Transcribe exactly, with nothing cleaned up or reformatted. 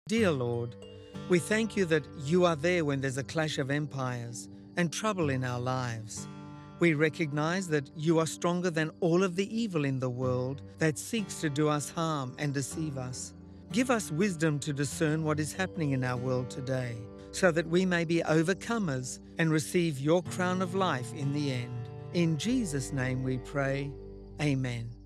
Dear Lord, we thank you that you are there when there's a clash of empires and trouble in our lives. We recognize that you are stronger than all of the evil in the world that seeks to do us harm and deceive us. Give us wisdom to discern what is happening in our world today, so that we may be overcomers and receive your crown of life in the end. In Jesus' name we pray. Amen.